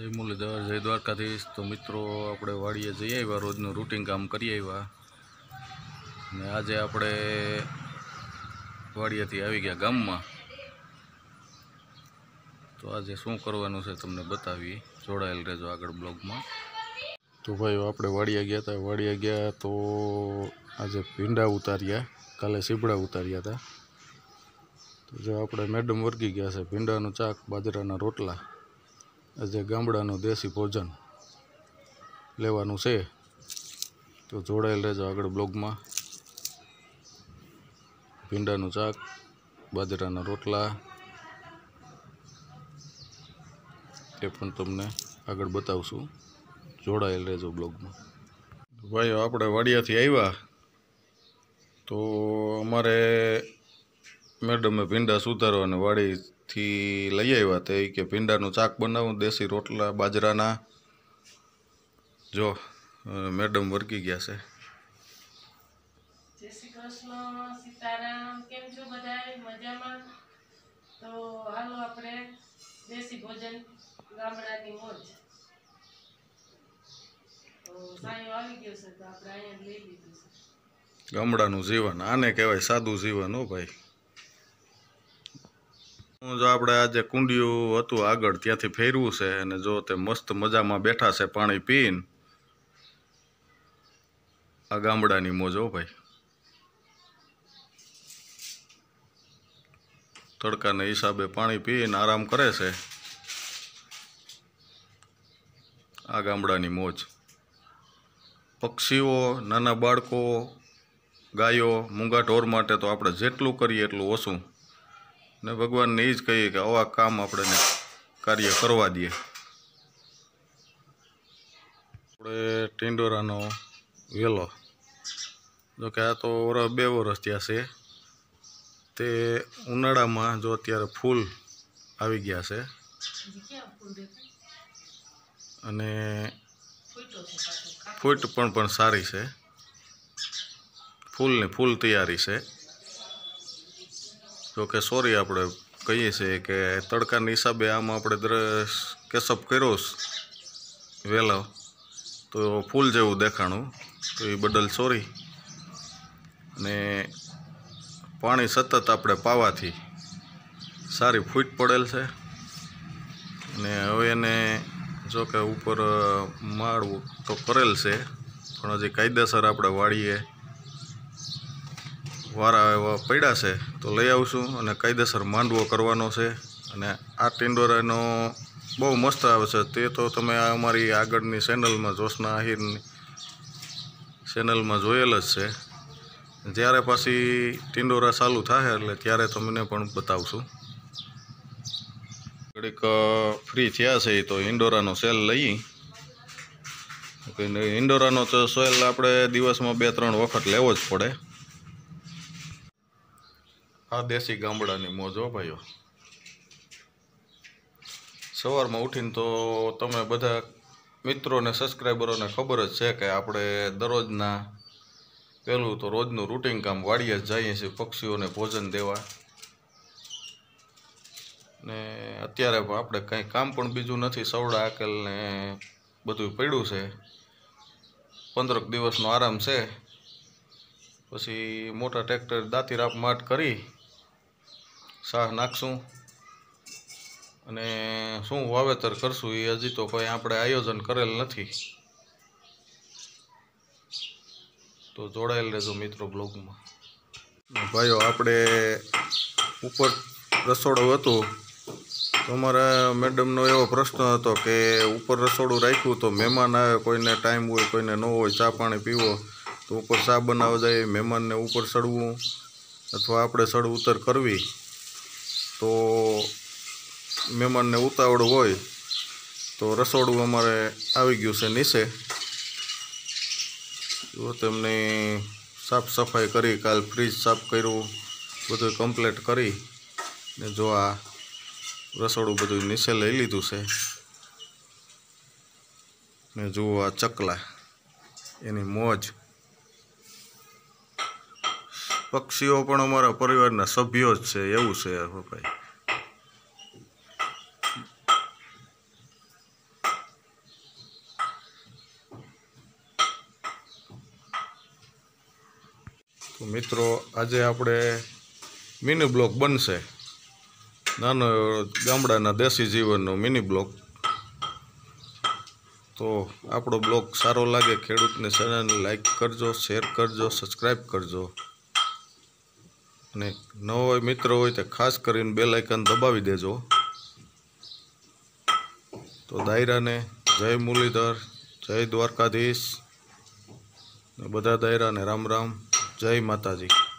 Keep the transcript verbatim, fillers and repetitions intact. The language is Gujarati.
જય મુરલીધર, જય દ્વારકાધીશ। તો મિત્રો આપણે વાડીએ જઈ આવ્યા, રોજનું રૂટિન કામ કરી આવ્યા ને આજે આપણે વાડીએથી આવી ગયા ગામમાં। તો આજે શું કરવાનું છે તમને બતાવી, જોડાયેલ રહેજો આગળ બ્લોગમાં। તો ભાઈઓ આપણે વાડીએ ગયા હતા, વાડીએ ગયા તો આજે ભીંડા ઉતાર્યા, કાલે સીબડા ઉતાર્યા હતા। તો જો આપણે મેડમ વર્ગી ગયા છે, ભીંડાનું ચાક, બાજરાના રોટલા, આજે ગામડાનું દેશી ભોજન લેવાનું છે। તો જોડાયેલ રહેજો આગળ બ્લોગમાં। ભીંડાનું ચાક, બાજરાના રોટલા એ પણ તમને આગળ બતાવશું, જોડાયેલ રહેજો બ્લોગમાં। ભાઈઓ આપણે વાડિયાથી આવ્યા તો અમારે મેડમે ભીંડા સુધારવાને વાડીથી લઈ આવ્યા તે કે ભીંડાનું ચાક બનાવું, દેશી રોટલા બાજરાના। જો મેડમ વર્ગી ગયા છે। જય શ્રી કૃષ્ણ, સીતારામ। કેમ છો બધાય? મજામાં? તો હાલો આપણે દેશી ભોજન, ગામડાની મોજ। તો સાયો આવી ગયો છે તો આપણે અહીંયા લઈ લીધું છે। ગામડાનું જીવન આને કહેવાય, સાદું જીવન હો ભાઈ। જો આપણે આજે કુંડિયું હતું આગળ ત્યાંથી ફેરવું છે અને જો તે મસ્ત મજામાં બેઠા છે પાણી પીને। આ ગામડાની મોજ હો ભાઈ। તડકાના હિસાબે પાણી પીને આરામ કરે છે, આ ગામડાની મોજ। પક્ષીઓ, નાના બાળકો, ગાયો, મૂંગા ઢોર માટે તો આપણે જેટલું કરીએ એટલું ઓછું ને ભગવાનને એ જ કહીએ કે આવા કામ આપણે કાર્ય કરવા દઈએ। આપણે ટીંડોરાનો વેલો જો કે આ તો વરસ બે વરસ ત્યાં છે, તે ઉનાળામાં જો અત્યારે ફૂલ આવી ગયા છે અને ફૂટ પણ પણ સારી છે, ફૂલની ફૂલ તૈયારી છે। જો કે સોરી આપણે કહીએ છીએ કે તડકાના હિસાબે આમાં આપણે દ્રશ કેસઅપ કર્યો વહેલો તો ફૂલ જેવું દેખાણું, તો એ બદલ સોરી। ને પાણી સતત આપણે પાવાથી સારી ફૂટ પડેલ છે ને હવે એને જો કે ઉપર માળવું તો કરેલ છે પણ હજી કાયદેસર આપણે વાળીએ વારા એવા પડ્યા છે તો લઈ આવશું અને કાયદેસર માંડવો કરવાનો છે। અને આ ટીંડોરાનો બહુ મસ્ત આવે છે, તે તો તમે અમારી આગળની ચેનલમાં જોશના આહિરની ચેનલમાં જોયેલ જ છે। જ્યારે પાછી ટીંડોરા ચાલુ થાય એટલે ત્યારે તમને પણ બતાવશું। ઘડીક ફ્રી થયા છે તો ઇન્ડોરાનો સેલ લઈ, ઇન્ડોરાનો તો સેલ આપણે દિવસમાં બે ત્રણ વખત લેવો જ પડે। આ દેશી ગામડાની મોજ હો ભાઈઓ। સવારમાં ઉઠીને તો તમે બધા મિત્રોને સબસ્ક્રાઈબરોને ખબર જ છે કે આપણે દરરોજના પહેલું તો રોજનું રૂટિન કામ વાડીએ જ જઈએ છીએ પક્ષીઓને ભોજન દેવા ને અત્યારે આપણે કંઈ કામ પણ બીજું નથી, સવડા આકેલ ને બધું પડ્યું છે, પંદરક દિવસનો આરામ છે, પછી મોટા ટ્રેક્ટર દાંતી રાપ માટ કરી સાહ નાખશું અને શું વાવેતર કરશું એ હજી તો કોઈ આપણે આયોજન કરેલ નથી। તો જોડાયેલ રહેજો મિત્રો બ્લોગમાં। ભાઈઓ આપણે ઉપર રસોડું હતું તો અમારા મેડમનો એવો પ્રશ્ન હતો કે ઉપર રસોડું રાખ્યું તો મહેમાન આવે, કોઈને ટાઈમ હોય કોઈને ન હોય, ચા પાણી પીવો તો ઉપર ચા બનાવવા જાય, મહેમાનને ઉપર ચડવું અથવા આપણે ચડ ઉતર કરવી તો મહેમાનને ઉતાવળ હોય તો રસોડું અમારે આવી ગયું છે નીચે। જો તેમની સાફ સફાઈ કરી, કાલ ફ્રીજ સાફ કર્યું, બધું કમ્પ્લીટ કરી ને જો આ રસોડું બધું નીચે લઈ લીધું છે ને જુઓ આ ચકલા એની મોજ। પક્ષીઓ પણ અમારા પરિવારના સભ્યો જ છે એવું છે ભાઈ। તો મિત્રો આજે આપણે મિની બ્લોક બનશે, નાનો ગામડાના દેશી જીવનનો મિની બ્લોક. તો આપણો બ્લોગ સારો લાગે ખેડૂતને ચેનલને લાઈક કરજો, શેર કરજો, સબસ્ક્રાઈબ કરજો, અને નવો મિત્ર હોય તો ખાસ કરીને બેલ આઇકન દબાવી દેજો. તો દાયરાને જય મુરલીધર, જય દ્વારકાધીશ, બધા દાયરાને રામ રામ, જય માતાજી.